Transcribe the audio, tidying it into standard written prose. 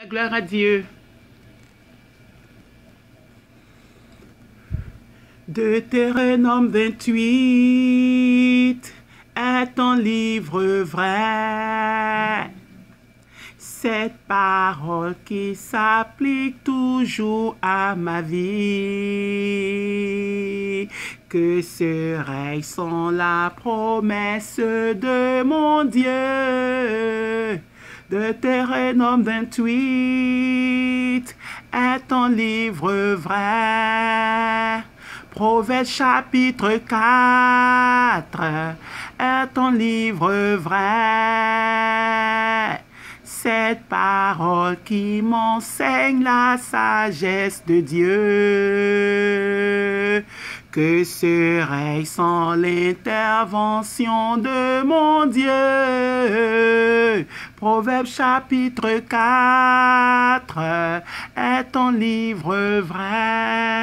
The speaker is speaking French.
Gloire à Dieu. Deutéronome 28 est un livre vrai. Cette parole qui s'applique toujours à ma vie. Que serais-je sans la promesse de mon Dieu? Deutéronome 28 est un livre vrai. Proverbe chapitre 4 est un livre vrai. Cette parole qui m'enseigne la sagesse de Dieu. Que serais-je sans l'intervention de mon Dieu? Proverbe chapitre 4 est un livre vrai.